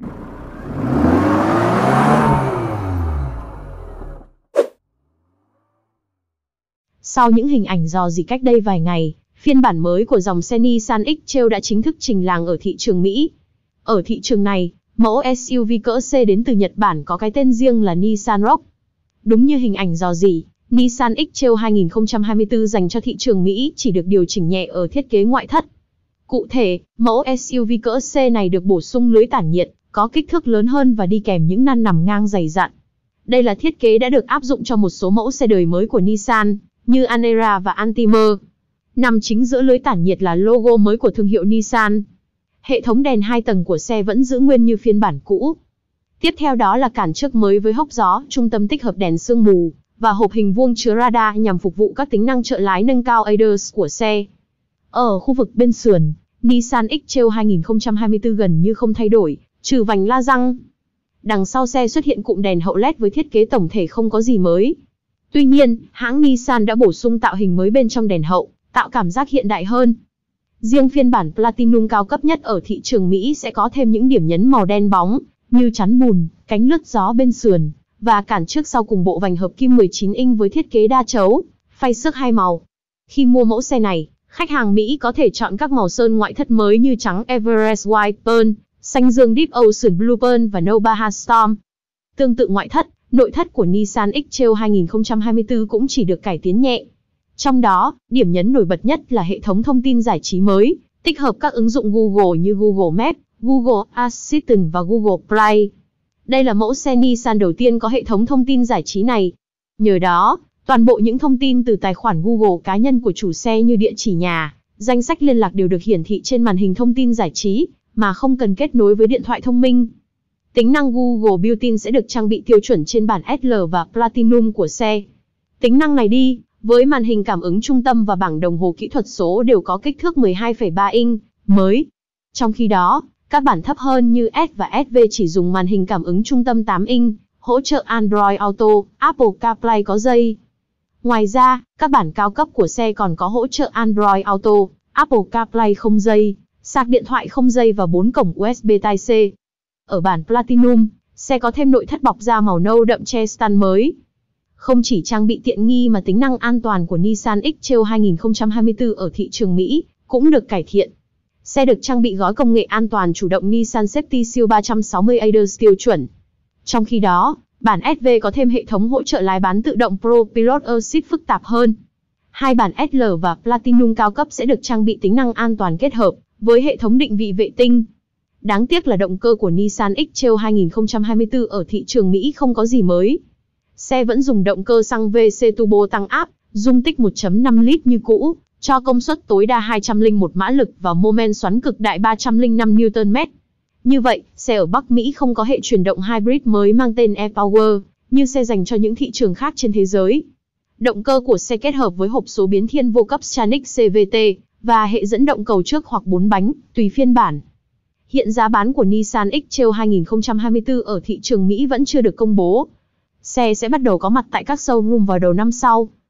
Sau những hình ảnh rò rỉ cách đây vài ngày, phiên bản mới của dòng xe Nissan X-Trail đã chính thức trình làng ở thị trường Mỹ. Ở thị trường này, mẫu SUV cỡ C đến từ Nhật Bản có cái tên riêng là Nissan Rogue. Đúng như hình ảnh rò rỉ, Nissan X-Trail 2024 dành cho thị trường Mỹ chỉ được điều chỉnh nhẹ ở thiết kế ngoại thất. Cụ thể, mẫu SUV cỡ C này được bổ sung lưới tản nhiệt, có kích thước lớn hơn và đi kèm những nan nằm ngang dày dặn. Đây là thiết kế đã được áp dụng cho một số mẫu xe đời mới của Nissan, như Almera và Altima. Nằm chính giữa lưới tản nhiệt là logo mới của thương hiệu Nissan. Hệ thống đèn 2 tầng của xe vẫn giữ nguyên như phiên bản cũ. Tiếp theo đó là cản trước mới với hốc gió, trung tâm tích hợp đèn sương mù, và hộp hình vuông chứa radar nhằm phục vụ các tính năng trợ lái nâng cao ADAS của xe. Ở khu vực bên sườn, Nissan X-Trail 2024 gần như không thay đổi, trừ vành la răng. Đằng sau xe xuất hiện cụm đèn hậu LED với thiết kế tổng thể không có gì mới. Tuy nhiên, hãng Nissan đã bổ sung tạo hình mới bên trong đèn hậu, tạo cảm giác hiện đại hơn. Riêng phiên bản Platinum cao cấp nhất ở thị trường Mỹ sẽ có thêm những điểm nhấn màu đen bóng, như chắn bùn, cánh lướt gió bên sườn, và cản trước sau cùng bộ vành hợp kim 19 inch với thiết kế đa chấu, phay xước 2 màu. Khi mua mẫu xe này, khách hàng Mỹ có thể chọn các màu sơn ngoại thất mới như trắng Everest White Pearl, xanh dương Deep Ocean Blue Pearl và nâu Baja Storm. Tương tự ngoại thất, nội thất của Nissan X-Trail 2024 cũng chỉ được cải tiến nhẹ. Trong đó, điểm nhấn nổi bật nhất là hệ thống thông tin giải trí mới, tích hợp các ứng dụng Google như Google Maps, Google Assistant và Google Play. Đây là mẫu xe Nissan đầu tiên có hệ thống thông tin giải trí này. Nhờ đó, toàn bộ những thông tin từ tài khoản Google cá nhân của chủ xe như địa chỉ nhà, danh sách liên lạc đều được hiển thị trên màn hình thông tin giải trí, mà không cần kết nối với điện thoại thông minh. Tính năng Google Built-in sẽ được trang bị tiêu chuẩn trên bản SL và Platinum của xe. Tính năng này đi, với màn hình cảm ứng trung tâm và bảng đồng hồ kỹ thuật số đều có kích thước 12,3 inch, mới. Trong khi đó, các bản thấp hơn như S và SV chỉ dùng màn hình cảm ứng trung tâm 8 inch, hỗ trợ Android Auto, Apple CarPlay có dây. Ngoài ra, các bản cao cấp của xe còn có hỗ trợ Android Auto, Apple CarPlay không dây, sạc điện thoại không dây và 4 cổng USB Type-C. Ở bản Platinum, xe có thêm nội thất bọc da màu nâu đậm Chestan mới. Không chỉ trang bị tiện nghi mà tính năng an toàn của Nissan X-Trail 2024 ở thị trường Mỹ cũng được cải thiện. Xe được trang bị gói công nghệ an toàn chủ động Nissan Safety Shield 360 ADAS tiêu chuẩn. Trong khi đó, bản SV có thêm hệ thống hỗ trợ lái bán tự động Pro Pilot Assist phức tạp hơn. Hai bản SL và Platinum cao cấp sẽ được trang bị tính năng an toàn kết hợp với hệ thống định vị vệ tinh. Đáng tiếc là động cơ của Nissan X-Trail 2024 ở thị trường Mỹ không có gì mới. Xe vẫn dùng động cơ xăng VC turbo tăng áp, dung tích 1.5 lít như cũ, cho công suất tối đa 201 mã lực và mô men xoắn cực đại 305 Nm. Như vậy, xe ở Bắc Mỹ không có hệ chuyển động hybrid mới mang tên e-Power, như xe dành cho những thị trường khác trên thế giới. Động cơ của xe kết hợp với hộp số biến thiên vô cấp Scenic CVT, và hệ dẫn động cầu trước hoặc 4 bánh, tùy phiên bản. Hiện giá bán của Nissan X-Trail 2024 ở thị trường Mỹ vẫn chưa được công bố. Xe sẽ bắt đầu có mặt tại các showroom vào đầu năm sau.